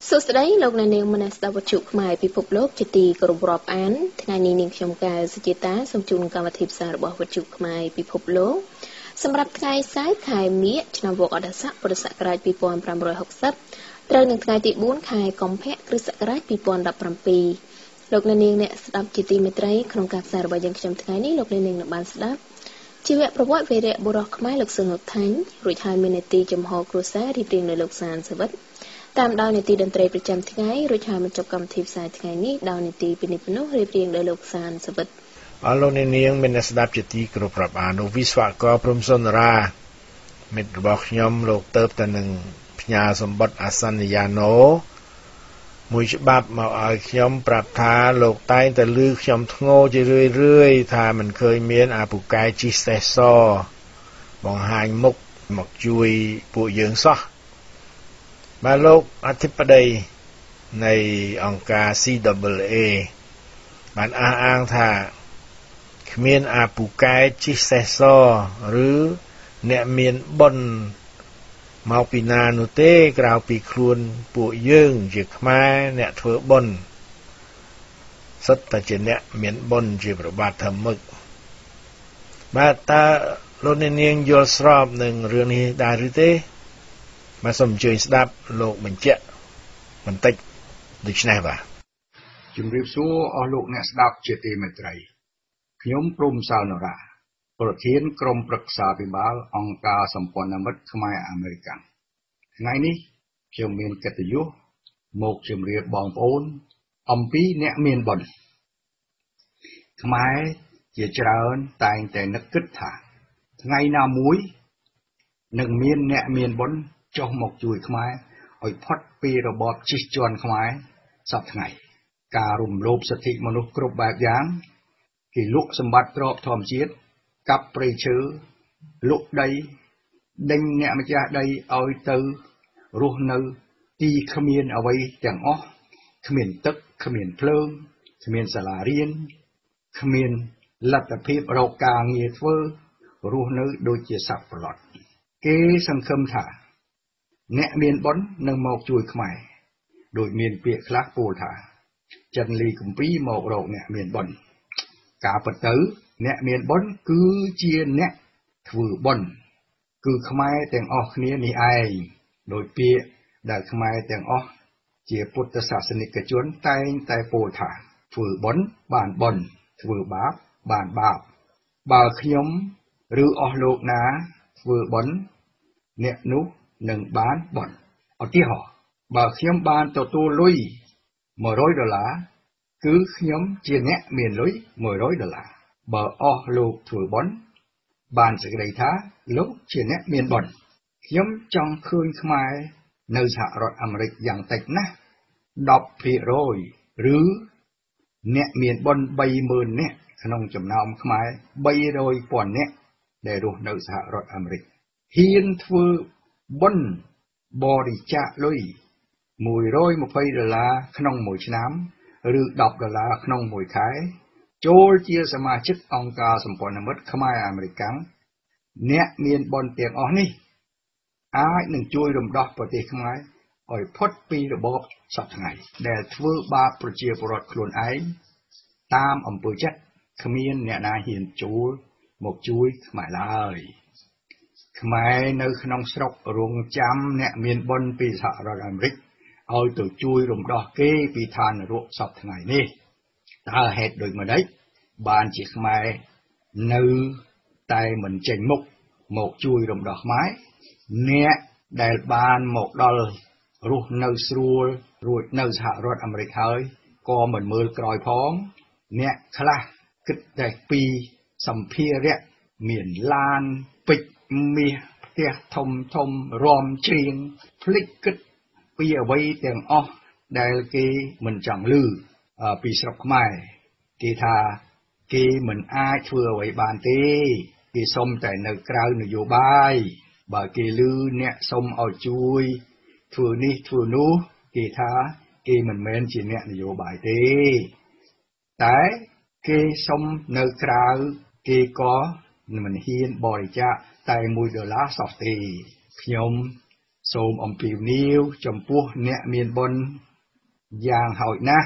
សួស្តីលោកអ្នកនាងមនស្ដាប់វិទ្យុខ្មែរពិភពលោកជាទីគោរពរាប់អានថ្ងៃនេះនាងខ្ញុំកែវសុជាតាសូមជូនកម្មវិធីផ្សាយរបស់វិទ្យុខ្មែរពិភពលោកសម្រាប់ថ្ងៃសៅរ៍ខែមិញឆ្នាំវកអដស័កពុរសករាជ2560ត្រូវនឹងថ្ងៃទី4ខែកុម្ភៈគ្រិស្តសករាជ2017លោកអ្នកនាងអ្នកស្ដាប់ជាទីមេត្រីក្នុងការផ្សាយរបស់យើងខ្ញុំថ្ងៃនេះលោកអ្នកនាងនឹងបានស្ដាប់ជីវប្រវត្តិវីរៈបុរសខ្មែរលោកសឺនុថាញ់រួចហើយមាននីតិចំហគ្រួសាររៀបរៀងដោយលោកសានសវិតតាមដោយនីតិតន្ត្រីប្រចាំថ្ងៃរួចហើយបញ្ចប់កម្មវិធីផ្សាយថ្ងៃនេះដោយនីតិពិនិត្យមនុស្សរៀបរៀងដោយលោកសានសវិតអរលោកនាងមានស្ដាប់ជាទីគោរពរាប់អានលោកវិស្វករព្រំសុនរាមិត្តរបស់ខ្ញុំលោកទៅតែនឹងផ្ញើសម្បត្តិអាសន្យាណូមួយច្បាប់មកឲ្យខ្ញុំប្រាប់ថាលោកតែងតែលឺខ្ញុំធ្ងោជារឿយថាមិនឃើញមានអាពូកែជីសេះសបង្ហាញមុខមកជួយពួកយើងសោះបាទលោកអធិបតីនៃអង្គការ CAA បានអះអាងថាគ្មានអាពូកែជីសេះសឬអ្នកមានបុណ្យមកពីណានោះទេក្រៅពីខ្លួនពួកយើងជាខ្មែរអ្នកធ្វើបុណ្យសិតតែជាអ្នកមានបុណ្យជាប្របាទធម្មឹកបាទតើលោកអ្នកនាងយល់ស្របនឹងរឿងនេះដែរឬទេបាទសូមអញ្ជើញស្ដាប់លោកបញ្ជាក់បន្តិចដូចនេះបាទជំរាបសួរអស់លោកអ្នកស្ដាប់ជាទីមេត្រីខ្ញុំព្រំសាលនរាប្រធានក្រុមប្រឹក្សាពិបាលអង្គការសម្ព័ន្ធមិត្តខ្មែរអាមេរិកថ្ងៃនេះខ្ញុំមានកិត្តិយសមកជម្រាបបងប្អូនអំពីអ្នកមានបុណ្យខ្មែរជាច្រើនតែងតែនឹកគិតថាថ្ងៃណាមួយនឹងមានអ្នកមានបុណ្យចុះមកជួយខ្មែរឲ្យផុតពីរបបជិះជាន់ខ្មែរសពថ្ងៃការរំលោភសិទ្ធិមនុស្សគ្រប់បែបយ៉ាងគេលុកសម្បត្តិទ្រព្យធម្មជាតិកាប់ព្រៃឈើលុកដីដេញអ្នកម្ចាស់ដីឲ្យទៅរស់នៅទីគ្មានអ្វីទាំងអស់គ្មានទឹកគ្មានភ្លើងគ្មានសាលារៀនគ្មានលទ្ធភាពរកការងារធ្វើរស់នៅដូចជាសត្វប្រឡត់គេសង្ឃឹមថាអ្នកមានបុណ្យនឹងមកជួយខ្មែរដោយមានពាក្យខ្លះពោលថាចិនលីកំពីមករកអ្នកមានបុណ្យការពិតទៅអ្នកមានបុណ្យគឺជាអ្នកធ្វើបុណ្យគឺខ្មែរទាំងអស់គ្នានេះឯងដោយពាក្យដែលខ្មែរទាំងអស់ជាពុទ្ធសាសនិកជនតែងតែពោលថាធ្វើបុណ្យបានបុណ្យធ្វើបាបបានបាបបើខ្ញុំឬអស់លោកណាធ្វើបុណ្យអ្នកនោះនឹងបានបុណ្យឧទាហរណ៍បើខ្ញុំបានទទួលលុយ$100គឺខ្ញុំជាអ្នកមានលុយ$100បើអស់លោកធ្វើបុណ្យបានសេចក្តីថាលោកជាអ្នកមានបុណ្យខ្ញុំចង់ឃើញខ្មែរនៅសហរដ្ឋអាមេរិកយ៉ាងតិចណាស់10%ឬអ្នកមានបុណ្យ30000នាក់ក្នុងចំណោមខ្មែរ300,000នាក់ដែលរស់នៅសហរដ្ឋអាមេរិកហ៊ានធ្វើបុណ្យបរិច្ចាគលុយ$120ក្នុងមួយឆ្នាំឬ$10ក្នុងមួយខែចូលជាសមាជិកអង្គការសម្ព័ន្ធមិត្តខ្មែរអាមេរិកអ្នកមានបុណ្យទាំងអស់នេះអាចនឹងជួយរំដោះប្រទេសខ្មែរឲ្យផុតពីរបបសពថ្ងៃដែលធ្វើបាបប្រជាពលរដ្ឋខ្លួនឯងតាមអំពើចិត្តគ្មានអ្នកណាហ៊ានចូលមកជួយខ្មែរឡើយខ្មែរនៅក្នុងស្រុករងចាំអ្នកមានបុណ្យពីសហរដ្ឋអាមេរិកឲ្យទៅជួយរំដោះគេពីឋាននរកសពថ្ងៃនេះតើហេតុដូចម្ដេចបានជាខ្មែរនៅតែមិនចេញមុខមកជួយរំដោះខ្មែរអ្នកដែលបានមកដល់រស់នៅស្រួលរួចនៅសហរដ្ឋអាមេរិកហើយក៏មិនមើលក្រោយផងអ្នកខ្លះគិតតែពីសម្ភារៈមានឡានពេជ្រមាសផ្ទះធំធំរំច្រៀងភ្លេចគិតពីអ្វីទាំងអស់ដែលគេមិនចង់ឮពីស្រុកខ្មែរគេថាគេមិនអាចធ្វើអ្វីបានទេគេសុំតែនៅក្រៅនយោបាយបើគេឮអ្នកសុំឲ្យជួយធ្វើនេះធ្វើនោះគេថាគេមិនមែនជាអ្នកនយោបាយទេតែគេសុំនៅក្រៅគេក៏មិនហ៊ានបរិច្ចាគតែ$1សោះទេខ្ញុំសូមអំពាវនាវចំពោះអ្នកមានបុណ្យយ៉ាងហោចណាស់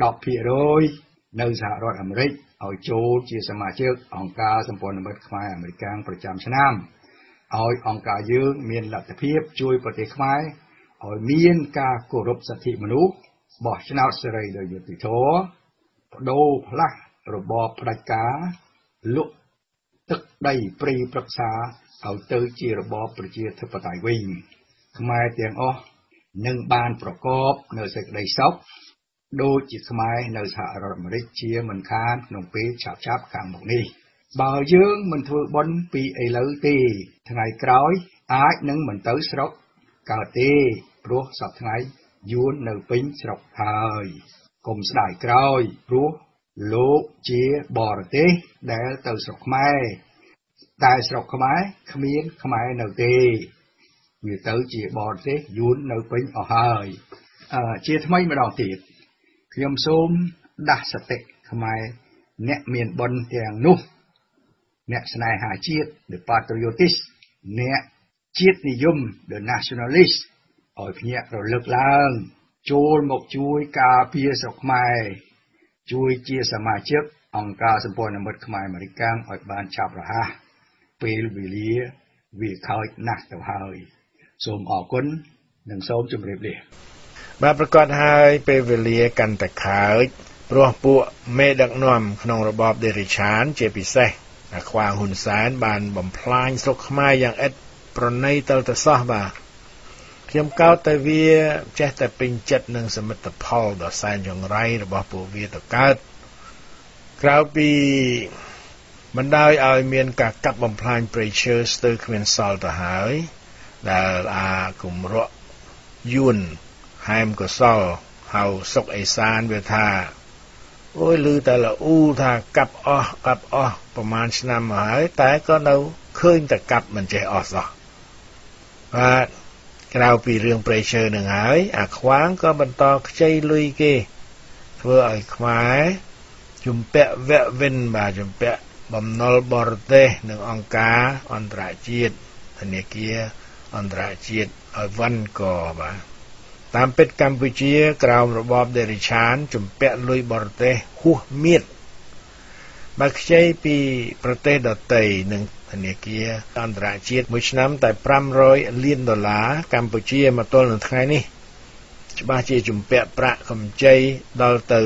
10% នៅសហរដ្ឋអាមេរិកឲ្យចូលជាសមាជិកអង្គការសម្ព័ន្ធមិត្តខ្មែរអាមេរិកប្រចាំឆ្នាំឲ្យអង្គការយើងមានលទ្ធភាពជួយប្រទេសខ្មែរឲ្យមានការគោរពសិទ្ធិមនុស្សបោះឆ្នោតសេរីដោយយុត្តិធម៌បដូរផ្លាស់របបផ្ដាច់ការលុកទឹកដីព្រៃព្រឹក្សាឲ្យទៅជារបបប្រជាធិបតេយ្យវិញខ្មែរទាំងអស់នឹងបានប្រកបនៅសេចក្តីសុខដូចជាខ្មែរនៅសហរដ្ឋអាមេរិកជាមិនខានក្នុងពេលឆាប់ៗខាងមុខនេះបើយើងមិនធ្វើបុណ្យពីឥឡូវទេថ្ងៃក្រោយអាចនឹងមិនទៅស្រុកកើតទេព្រោះសប្តាហ៍ថ្ងៃយួននៅពេញស្រុកហើយកុំស្ដាយក្រោយព្រោះលោកជាបរទេសដែលទៅស្រុកខ្មែរតែស្រុកខ្មែរគ្មានខ្មែរនៅទេវាទៅជាបរទេសយួននៅពេញអស់ហើយជាថ្មីម្ដងទៀតខ្ញុំសូមដាស់សតិខ្មែរអ្នកមានបុណ្យទាំងនោះអ្នកស្នេហាជាតិ The Patriots អ្នកជាតិនិយម The Nationalist ឲ្យភ្ញាក់រលឹកឡើងចូលមកជួយការពារស្រុកខ្មែរជួយជាសមាជិកអង្គការសម្ព័ន្ធមិត្តខ្មែរអាមេរិកឲ្យបានឆាប់រហ័សពេលវេលាវាខើចណាស់ទៅហើយសូមអរគុណនិងសូមជម្រាបលាបាទប្រកាសហើយពេលវេលាកាន់តែខើចព្រោះពួកមេដឹកនាំក្នុងរបបដេរិឆានជាពិសេសអាខ្វាងហ៊ុនសែនបានបំផ្លាញស្រុកខ្មែរយ៉ាងឥតប្រណីទិលទៅសោះបាទខ្ញុំកោតតែវាចេះតែពេញចិត្តនឹងសមិទ្ធផលដ៏សែនចង្រៃរបស់ពួកវាទៅកើតក្រៅពីបណ្ដោយឲ្យមានការកាប់បំផ្លាញព្រៃឈើស្ទើរគ្មានសល់ទៅហើយដែលអាគម្រក់យួនហែមកសលហៅសុកអេសានវាថាអូយឮតែល្អូថាកាប់អស់ប្រហែលឆ្នាំមកហើយតែក៏នៅឃើញតែកាប់មិនចេះអស់សោះបាទក្រៅពីរឿងព្រៃឈើនឹងហើយអាខ្វាងក៏បន្តខ្ចីលុយគេធ្វើឲ្យខ្មែរជំពាក់វគ្គវិនបាទជំពាក់បំណុលបរទេសនិងអង្គការអន្តរជាតិធនាគារអន្តរជាតិឲ្យវ៉ាន់កបាទតាមពិតកម្ពុជាក្រោមរបបដេរិឆានជំពាក់លុយបរទេសហួសមៀតបើខ្ចីពីប្រទេសដទៃនិងធនាគារអន្តរជាតិមួយឆ្នាំតែ$500 លានកម្ពុជាមកទល់នឹងថ្ងៃនេះច្បាស់ជាជំពាក់ប្រាក់កម្ចីដល់ទៅ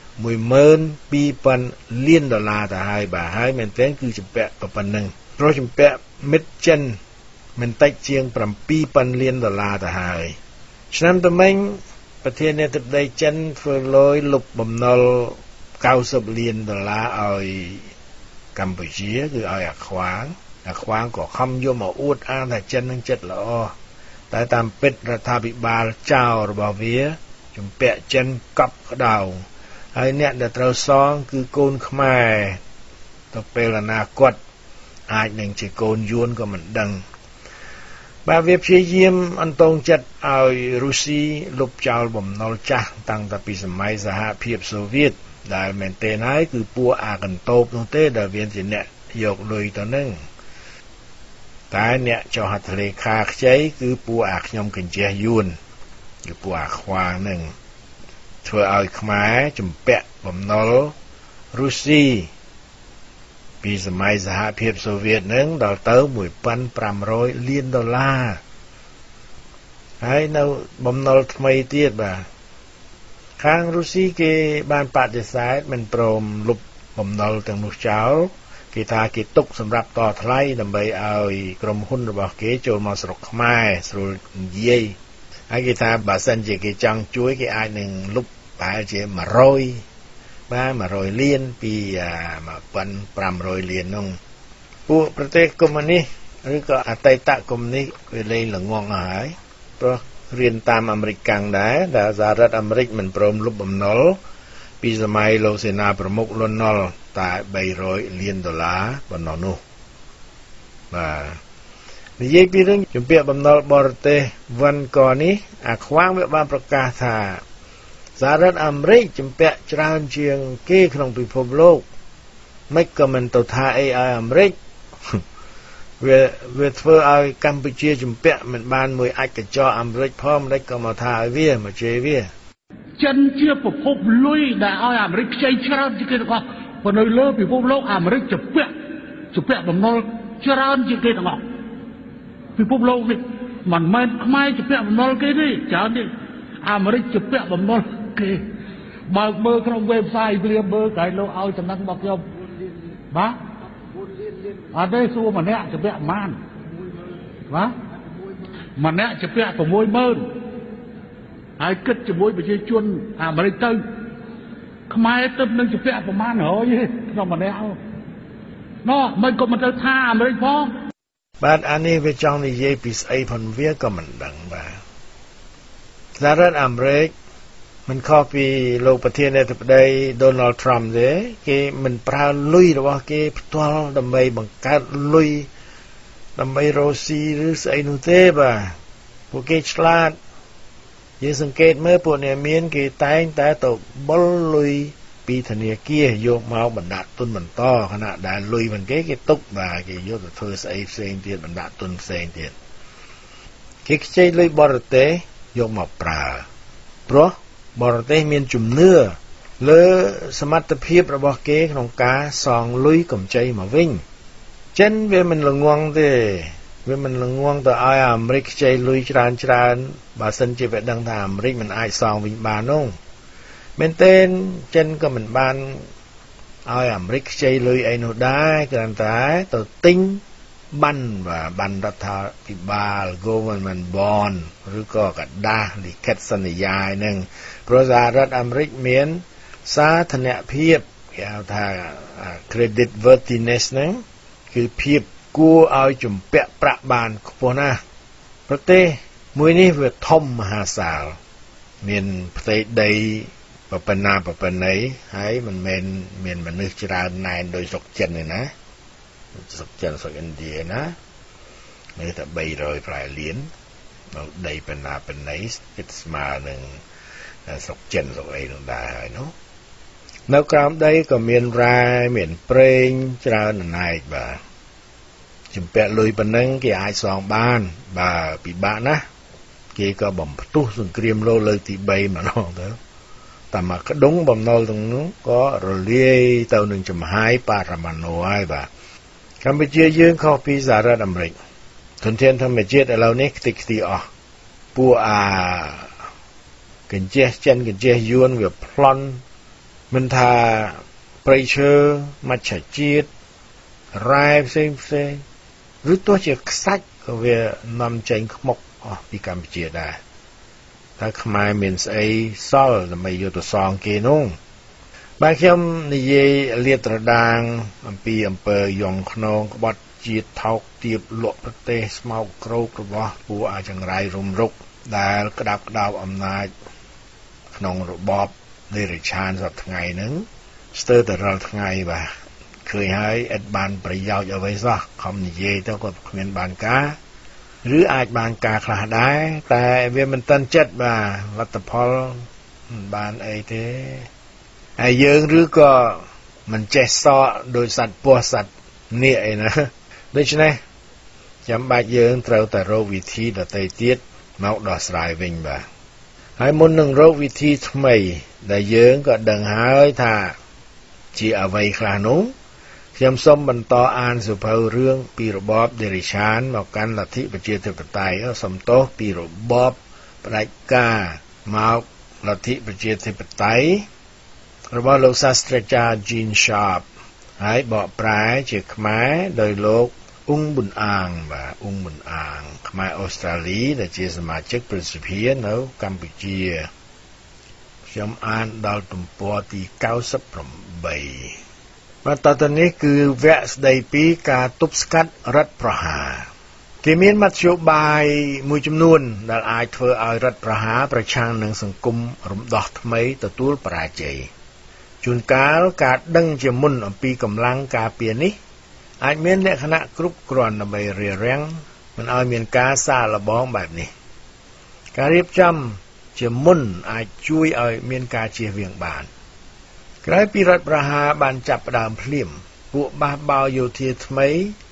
$12,000 លានទៅហើយបាទហើយមែនទែនគឺជំពាក់ប៉ុណ្ណឹងព្រោះជំពាក់មិត្តចិនមិនតិចជាង$7,000 លានទៅហើយឆ្នាំទៅមិញប្រធានាធិបតីចិនធ្វើលុយលុបបំណុល$90 លានឲ្យកម្ពុជាគឺឲ្យអាខ្វាងក៏ខំយកមកអួតអាងថាចិននឹងចិត្តល្អតែតាមពិតរដ្ឋាភិបាលចៅរបស់វាជំពាក់ចិនកប់ក្តៅហើយអ្នកដែលត្រូវសងគឺកូនខ្មែរទៅពេលអនាគតអាចនឹងជាកូនយួនក៏មិនដឹងបាទវាព្យាយាមអន្តងចិត្តឲ្យរុស្ស៊ីលុបចោលបំណុលចាស់តាំងពីសម័យសហភាពសូវៀតដែលមែនទែនហើយគឺពួកអាកន្តោបនោះទេដែលវាជាអ្នកយកលុយទៅនឹងតែអ្នកចុះហត្ថលេខាខ្ចីគឺពួកអាខ្ញុំកញ្ចេះយួនគឺពួកអាខ្វាងនឹងធ្វើឲ្យខ្មែរជំពាក់បំណុលរុស្ស៊ីពីសម័យសហភាពសូវៀតនឹងដល់ទៅ$1,500 លានហើយនៅបំណុលថ្មីទៀតបាទខាងរុស្ស៊ីគេបានបដិសេធមិនព្រមលុបបំណុលទាំងនោះចោលគេថាគេទុកសម្រាប់តថ្លៃដើម្បីឲ្យក្រុមហ៊ុនរបស់គេចូលមកស្រុកខ្មែរស្រួលនិយាយហើយគេថាបើសិនជាគេចង់ជួយគេអាចនឹងលុបប្រហែលជា100 លានពី$1,500 លាននោះពួកប្រទេសកុម្មុយនីសឬក៏អតីតកុម្មុយនីសវាលែងល្ងងហើយព្រោះរៀនតាមអាមេរិកកាំងដែរដែលសហរដ្ឋអាមេរិកមិនព្រមលុបបំណុលពីសម័យលោកសេនាប្រមុខលន់នល់តែ$300 លានប៉ុណ្ណោះនោះបាទនិយាយពីរឿងជំពាក់បំណុលបរទេសវ៉ាន់កនេះអាខ្វាងវាបានប្រកាសថាសហរដ្ឋអាមេរិកជំពាក់ច្រើនជាងគេក្នុងពិភពលោកមិនក៏មិនទៅថាអីឲ្យអាមេរិកវាធ្វើឲ្យកម្ពុជាជំពាក់មិនបានមួយអាចកញ្ចក់អាមេរិកផងមិនក៏មកថាឲ្យវាមកជេរវាចិនជាប្រភពលុយដែលឲ្យអាមេរិកខ្ចីច្រើនជាងគេទាំងអស់ប៉ុន្តែលើពិភពលោកអាមេរិកជំពាក់បំណុលច្រើនជាងគេទាំងអស់ពិភពលោកនេះមិនមែនខ្មែរជំពាក់បំណុលគេទេច្រើនទេអាមេរិកជំពាក់បំណុលគេបើកមើលក្នុង website វាមើលកែលោកឲ្យតំណែងរបស់ខ្ញុំបាទអត់ទេសួរម្នាក់ជំពាក់ប៉ុន្មានបាទម្នាក់ជំពាក់ 60000 ហើយគិតជាមួយប្រជាជនអាមេរិកទៅខ្មែរទៅនឹងជំពាក់ប្រមាណ100ទេក្នុងម្នាក់ណោះមិនក៏មិនទៅថាអាមេរិកផងបាទអានេះវាចង់និយាយពីស្អីផងវាក៏មិនដឹងបាទសហរដ្ឋអាមេរិកមិនខុសពីលោកប្រធានាធិបតី Donald Trump ទេគេមិនប្រើលុយរបស់គេផ្ទាល់ដើម្បីបង្កើតលុយដើម្បីរកស៊ីឬស្អីនោះទេបាទពួកគេឆ្លាតយើងសង្កេតមើលពួកអ្នកមានគេតែងតែទៅបុលលុយពីធនាគារយកមកបណ្ដាក់ទុនបន្តខណៈដែលលុយមិនគេទុកបាទគេយកទៅធ្វើស្អីផ្សេងទៀតបណ្ដាក់ទុនផ្សេងទៀតគេខ្ចីលុយបរទេសយកមកប្រើព្រោះបរទេសមានជំនឿលើសមត្ថភាពរបស់គេក្នុងការសងលុយកម្ចីមកវិញចិនវាមិនល្ងងទេវាមិនល្ងងទៅឲ្យអាមេរិកខ្ចីលុយច្រើនបើសិនជាវាដឹងថាអាមេរិកមិនអាចសងវិញបាននោះមែនទេចិនក៏មិនបានឲ្យអាមេរិកខ្ចីលុយអីនោះដែរគ្រាន់តែទៅទិញបានរដ្ឋាភិបាល government bond ឬក៏กระดาษលិខិតសន្យាហ្នឹងព្រោះសហរដ្ឋអាមេរិកមានសាធារណភាពគេហៅថា credit worthiness ហ្នឹងគឺភាពគួរឲ្យជំពាក់ប្រាក់បានខ្ពស់ណាស់ប្រទេសមួយនេះវាធំមហាសាលមានផ្ទៃដីប៉ុណ្ណីហើយមិនមែនមានមនុស្សច្រើនណែនដោយស្រុកចិនទេណាស្រុកចិនស្រុកឥណ្ឌាណានៅតែ300ប្រហែលលាននៅដីប៉ុណ្ណីគិតស្មើនឹងស្រុកចិនស្រុកអីនោះដែរហើយនោះនៅក្រោមដីក៏មានរ៉ែមានប្រេងច្រើនណែកបាទជំពាក់លុយប៉ុណ្ណឹងគេអាចសងបានបើពិបាកណាស់គេក៏បំផ្ទុះសង្គ្រាមលោកលើកទី3ម្ដងទៅតែមកក្ដុងបំណុលទាំងនោះក៏រលាយទៅនឹងចំហាយបរមាណូហើយបាទកម្ពុជាយើងខុសពីសហរដ្ឋអាមេរិកធនធានធម្មជាតិឥឡូវនេះខ្ទេចខ្ទីអស់ពួកកញ្ចេះចិនកញ្ចេះយួនវាប្លន់មិនថាព្រៃឈើមច្ឆជាតិរ៉ែផ្សេងឬទោះជាខ្សាច់ក៏វានាំចេញខ្មុកអស់ពីកម្ពុជាដែរតែខ្មែរមានស្អីសល់ដើម្បីយកទៅសងគេនោះបាទខ្ញុំនិយាយលាតត្រដាងអំពីអំពើយងខ្នងក្បត់ជាតិថោកទាបលក់ប្រទេសស្មោកគ្រោករបស់ពួកអាចង្រៃរំរុកដែលក្តាប់ក្តោបអំណាចក្នុងរបបដេរឆានសប្តាហ៍ថ្ងៃហ្នឹងស្ទើរតែរាល់ថ្ងៃបាទឃើញហើយឥតបានប្រយោជន៍អ្វីសោះខំនិយាយទៅក៏គ្មានបានការឬអាចបានការខ្លះដែរតែវាមិនតាន់ចិត្តបាទលទ្ធផលមិនបានអីទេហើយយើងឬក៏មិនចេះសក់ដោយសត្វពស់សត្វនាគអីណាដូច្នេះចាំបាច់យើងត្រូវតែរកវិធីដទៃទៀតមកដោះស្រាយវិញបាទហើយមុននឹងរកវិធីថ្មីដែលយើងក៏ដឹងហើយថាជាអ្វីខ្លះនោះខ្ញុំសូមបន្តអានសៀវភៅរឿងពីរបបដេរិឆានមកកាន់លទ្ធិប្រជាធិបតេយ្យសំទោសពីរបបផ្ដាច់ការមកលទ្ធិប្រជាធិបតេយ្យរបស់លោកសាស្ត្រាចារ្យ Jean Sharp ហើយបកប្រែជាខ្មែរដោយលោកអ៊ុងប៊ុនអាងបាទអ៊ុងប៊ុនអាងខ្មែរអូស្ត្រាលីដែលជាសមាជិកព្រឹទ្ធសភានៅកម្ពុជាខ្ញុំអានដល់ទំព័រទី98បាទតទៅនេះគឺវគ្គស្ដីពីការទប់ស្កាត់រដ្ឋប្រហារគេមានមធ្យោបាយមួយចំនួនដែលអាចធ្វើឲ្យរដ្ឋប្រហារប្រឆាំងនឹងសង្គមរំដោះថ្មីទទួលបរាជ័យជួនកាលការដឹងជាមុនអំពីកម្លាំងការពារនេះអាចមានលក្ខណៈគ្រប់គ្រាន់ដើម្បីរារាំងមិនឲ្យមានការសាកល្បងបែបនេះការរៀបចំជាមុនអាចជួយឲ្យមានការជៀសវាងបានក្រោយពីរដ្ឋប្រហារបានចាប់ផ្ដើមភ្លាមពួកបះបោរយោធាថ្មី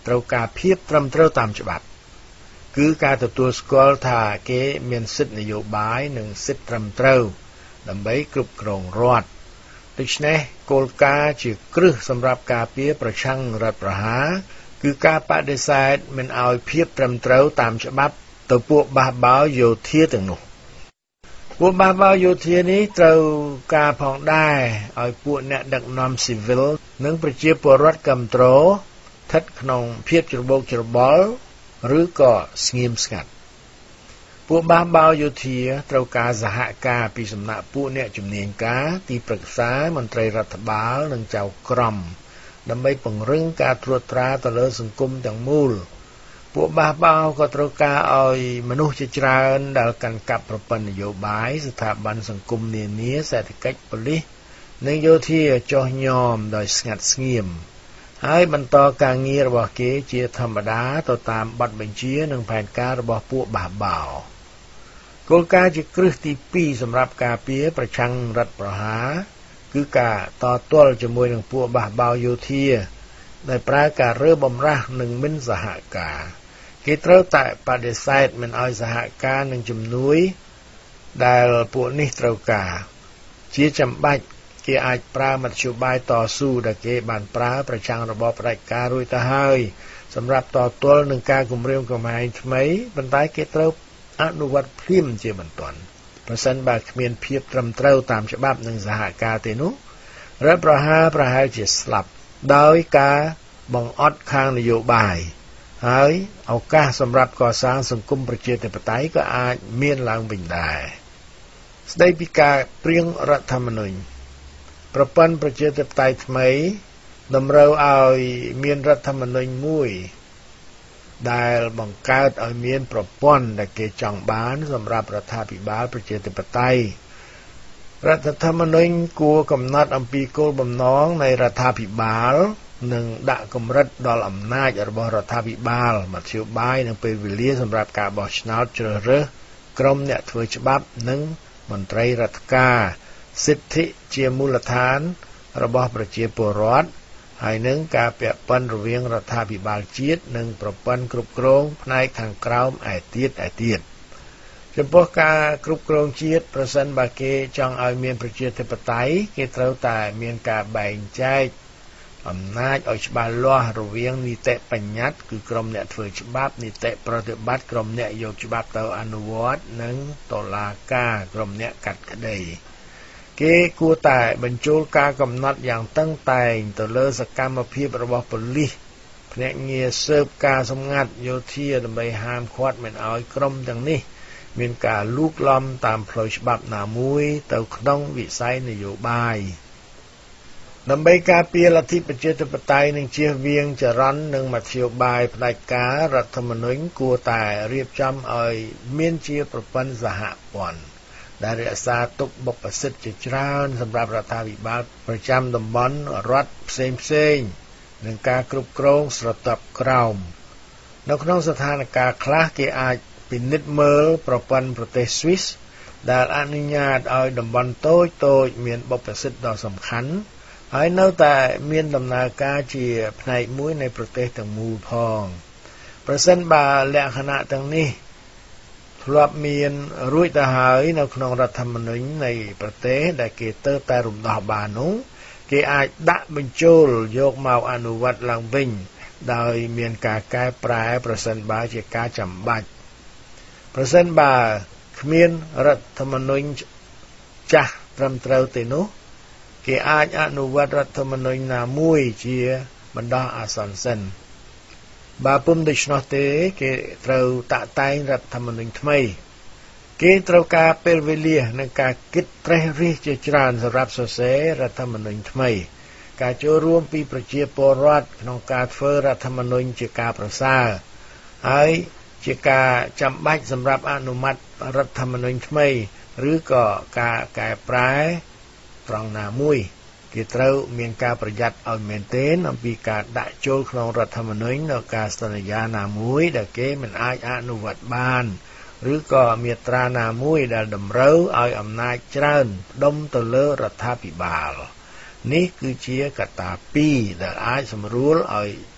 ត្រូវការភាពត្រឹមត្រូវតាមច្បាប់គឺការទទួលស្គាល់ថាគេមានសិទ្ធិនយោបាយនិងសិទ្ធិត្រឹមត្រូវដើម្បីគ្រប់គ្រងរដ្ឋដូច្នេះគោលការណ៍ជាគ្រឹះសម្រាប់ការពារប្រឆាំងរដ្ឋប្រហារគឺការបដិសេធមិនឲ្យភាពត្រឹមត្រូវតាមច្បាប់ទៅពួកបះបោរយោធាទាំងនោះពួកបះបោរយោធានេះត្រូវការផងដែរឲ្យពួកអ្នកដឹកនាំស៊ីវិលនិងប្រជាពលរដ្ឋគាំទ្រស្ថិតក្នុងភាពច្របូកច្របល់ឬក៏ស្ងៀមស្ងាត់ពួកបះបោរយោធាត្រូវការសហការពីសំណាក់ពួកអ្នកជំនាញការទីប្រឹក្សាមន្ត្រីរដ្ឋបាលនិងចៅក្រមដើម្បីពង្រឹងការត្រួតត្រាទៅលើសង្គមទាំងមូលពួកបះបោរក៏ត្រូវការឲ្យមនុស្សជាច្រើនដែលកាន់កាប់ប្រព័ន្ធនយោបាយស្ថាប័នសង្គមនានាសេដ្ឋកិច្ចប៉ូលីសនិងយោធាចុះញោមដោយស្ងាត់ស្ងៀមហើយបន្តការងាររបស់គេជាធម្មតាទៅតាមបទបញ្ជានិងផែនការរបស់ពួកបះបោរគោលការណ៍ជាគ្រឹះទី2សម្រាប់ការពារប្រឆាំងរដ្ឋប្រហារគឺការតទល់ជាមួយនឹងពួកបះបោរយោធាដែលប្រើការរើបំរាស់និងមិនសហការគេត្រូវតែបដិសេធមិនឲ្យសហការនឹងជំនួយដែលពួកនេះត្រូវការជាចាំបាច់គេអាចប្រើមធ្យោបាយតស៊ូដែលគេបានប្រើប្រឆាំងរបបផ្ដាច់ការរួចទៅហើយសម្រាប់តទល់នឹងការគំរាមកំហែងថ្មីប៉ុន្តែគេត្រូវអនុវត្តភ្លាមជាបន្ទាន់ប្រសិនបើគ្មានភាពត្រឹមត្រូវតាមច្បាប់និងសហការទេនោះរដ្ឋប្រហារប្រហែលជាស្លាប់ដោយការបង្អត់ខាងនយោបាយហើយឱកាសសម្រាប់កសាងសង្គមប្រជាធិបតេយ្យក៏អាចមានឡើងវិញដែរស្ដីពីការព្រៀងរដ្ឋធម្មនុញ្ញប្រព័ន្ធប្រជាធិបតេយ្យថ្មីតម្រូវឲ្យមានរដ្ឋធម្មនុញ្ញមួយដែលបង្កើតឲ្យមានប្រព័ន្ធដែលគេចង់បានសម្រាប់រដ្ឋាភិបាលប្រជាធិបតេយ្យរដ្ឋធម្មនុញ្ញគួរកំណត់អំពីគោលបំណងនៃរដ្ឋាភិបាលនិងដាក់កម្រិតដល់អំណាចរបស់រដ្ឋាភិបាលមធ្យោបាយនិងពេលវេលាសម្រាប់ការបោះឆ្នោតជ្រើសរើសក្រុមអ្នកធ្វើច្បាប់និងមន្ត្រីរដ្ឋការសិទ្ធិជាមូលដ្ឋានរបស់ប្រជាពលរដ្ឋហើយនឹងការពាក់ព័ន្ធរវាងរដ្ឋាភិបាលជាតិនិងប្រព័ន្ធគ្រប់គ្រងផ្នែកខាងក្រោមឯទៀតចំពោះការគ្រប់គ្រងជាតិប្រសិនបើគេចង់ឲ្យមានប្រជាធិបតេយ្យគេត្រូវតែមានការបែងចែកអំណាចឲ្យច្បាស់លាស់រវាងនីតិបញ្ញត្តិគឺក្រុមអ្នកធ្វើច្បាប់នីតិប្រតិបត្តិក្រុមអ្នកយកច្បាប់ទៅអនុវត្តនិងតុលាការក្រុមអ្នកកាត់ក្តីគេគួរតែបញ្ចូលការកំណត់យ៉ាងតឹងតែងទៅលើសកម្មភាពរបស់ប៉ូលីសភ្នាក់ងារស៊ើបការសម្ងាត់យោធាដើម្បីហាមឃាត់មិនឲ្យក្រុមទាំងនេះមានការលូកលំតាមផ្លូវច្បាប់ណាមួយទៅក្នុងវិស័យនយោបាយដើម្បីការពារលទ្ធិប្រជាធិបតេយ្យនិងជៀសវាងចរន្តនិងមធ្យោបាយផ្ដាច់ការរដ្ឋធម្មនុញ្ញគួរតែរៀបចំឲ្យមានជាប្រព័ន្ធសហព័ន្ធដែលរក្សាទុកបុព្វសិទ្ធិជាច្រើនសម្រាប់រដ្ឋាភិបាលប្រចាំតំបន់រដ្ឋផ្សេងនិងការគ្រប់គ្រងស្រទាប់ក្រោមនៅក្នុងស្ថានភាពខ្លះគេអាចពិនិត្យមើលប្រព័ន្ធប្រទេសស្វីសដែលអនុញ្ញាតឲ្យតំបន់តូចមានបុព្វសិទ្ធិដ៏សំខាន់ហើយនៅតែមានដំណើរការជាផ្នែកមួយនៃប្រទេសទាំងមូលផងប្រសិនបើលក្ខណៈទាំងនេះធ្លាប់មានរួចទៅហើយនៅក្នុងរដ្ឋធម្មនុញ្ញនៃប្រទេសដែលគេទៅតែរំដោះបាននោះគេអាចដាក់បញ្ចូលយកមកអនុវត្តឡើងវិញដោយមានការកែប្រែប្រសិនបើជាការចាំបាច់ប្រសិនបើគ្មានរដ្ឋធម្មនុញ្ញចាស់ត្រឹមត្រូវទេនោះគេអាចអនុវត្តរដ្ឋធម្មនុញ្ញណាមួយជាបណ្ដោះអាសន្នសិនបើពុំដូច្នោះទេគេត្រូវតាក់តែងរដ្ឋធម្មនុញ្ញថ្មីគេត្រូវការពេលវេលានិងការគិតត្រេះរិះជាច្រើនសម្រាប់សរសេររដ្ឋធម្មនុញ្ញថ្មីការចូលរួមពីប្រជាពលរដ្ឋក្នុងការធ្វើរដ្ឋធម្មនុញ្ញជាការប្រសើរហើយជាការចាំបាច់សម្រាប់អនុម័តរដ្ឋធម្មនុញ្ញថ្មីឬក៏ការកែប្រែត្រង់ណាមួយគេត្រូវមានការប្រយ័ត្នឲ្យមែនទែនអំពីការដាក់ចូលក្នុងរដ្ឋធម្មនុញ្ញនៅការសន្យាណាមួយដែលគេមិនអាចអនុវត្តបានឬក៏មាត្រាណាមួយដែលតម្រូវឲ្យអំណាចច្រើនផ្ដុំទៅលើរដ្ឋាភិបាលនេះគឺជាកត្តាពីរដែលអាចសម្រួលឲ្យ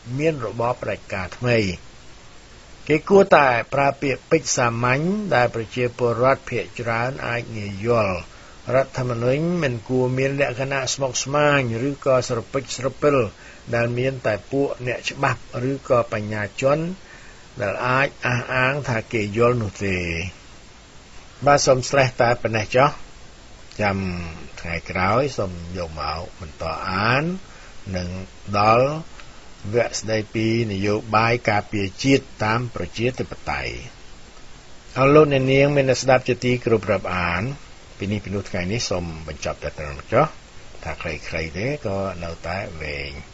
មានរបបផ្ដាច់ការថ្មីគេគួរតែប្រើពាក្យពេចន៍សាមញ្ញដែលប្រជាពលរដ្ឋភាគច្រើនអាចងាយយល់រដ្ឋធម្មនុញ្ញមិនគួរមានលក្ខណៈស្មុគស្មាញឬក៏ស្រពេចស្រពិលដែលមានតែពួកអ្នកច្បាប់ឬក៏បញ្ញាជនដែលអាចអះអាងថាគេយល់នោះទេបាទសូមស្រេះតែប៉ុណ្ណេះចុះចាំថ្ងៃក្រោយសូមយកមកបន្តអាននិងដល់វគ្គស្ដីពីនយោបាយការពារជាតិតាមប្រជាធិបតេយ្យអរលោកអ្នកនាងមានស្ដាប់ជាទីគោរពរាប់អានពីនេះថ្ងៃនេះសូមបញ្ចប់តែត្រឹមចុះថាខ្លីៗទេក៏នៅតែវែង